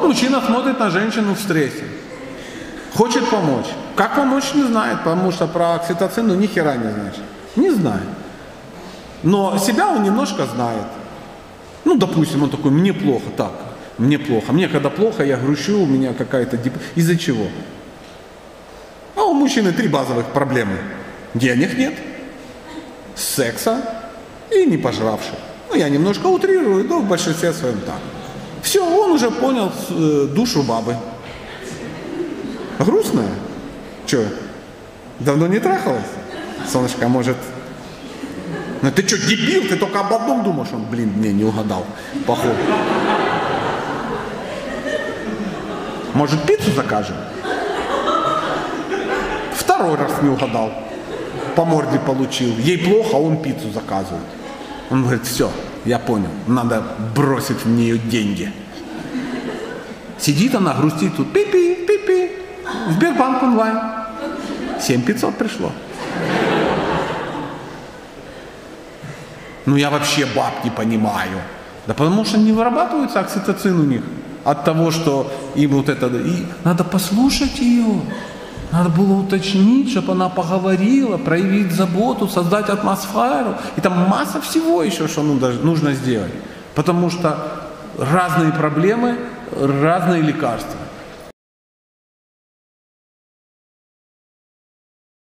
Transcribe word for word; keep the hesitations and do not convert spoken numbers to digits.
мужчина смотрит на женщину в стрессе, хочет помочь. Как помочь, не знает, потому что про окситоцин ну ни хера не знает. Не знает. Но себя он немножко знает. Ну, допустим, он такой, мне плохо, так, мне плохо. Мне когда плохо, я грущу, у меня какая-то деп... Из-за чего? А у мужчины три базовых проблемы. Денег нет, секса и не пожравший. Ну, я немножко утрирую, но в большинстве своем так. Все, он уже понял э, душу бабы. Грустная? Че, давно не трахалась? Солнышко, может... Ну ты что, дебил? Ты только об одном думаешь? Он, блин, не, не угадал, походу. Может, пиццу закажем? Второй раз не угадал. По морде получил. Ей плохо, а он пиццу заказывает. Он говорит, все, я понял, надо бросить в нее деньги. Сидит она, грустит тут, пи-пи, пи-пи, Сбербанк онлайн. семь пятьсот пришло. Ну я вообще баб не понимаю. Да потому что не вырабатывается окситоцин у них. От того, что им вот это... И надо послушать ее. Надо было уточнить, чтобы она поговорила, проявить заботу, создать атмосферу. И там масса всего еще, что нужно сделать. Потому что разные проблемы, разные лекарства.